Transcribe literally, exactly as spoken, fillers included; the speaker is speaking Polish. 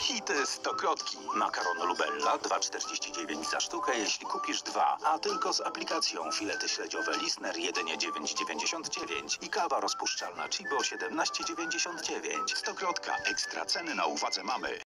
Hity stokrotki. Makaron Lubella dwa czterdzieści dziewięć za sztukę, jeśli kupisz dwa. A tylko z aplikacją filety śledziowe Lisner jedynie dziewięć dziewięćdziesiąt dziewięć i kawa rozpuszczalna Chibo siedemnaście dziewięćdziesiąt dziewięć. Stokrotka. Ekstra ceny na uwadze mamy.